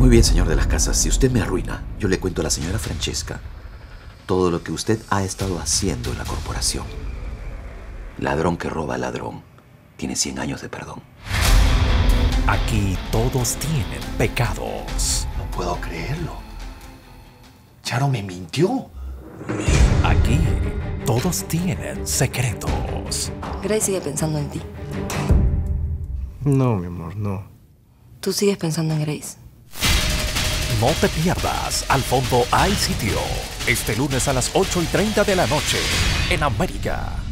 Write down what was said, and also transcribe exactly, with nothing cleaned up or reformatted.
Muy bien, señor de las casas. Si usted me arruina, yo le cuento a la señora Francesca todo lo que usted ha estado haciendo en la corporación. Ladrón que roba a ladrón tiene cien años de perdón. Aquí todos tienen pecados. No puedo creerlo. Charo me mintió. Aquí todos tienen secretos. Grace sigue pensando en ti. No, mi amor, no. Tú sigues pensando en Grace. No te pierdas Al Fondo Hay Sitio. Este lunes a las ocho y treinta de la noche en América.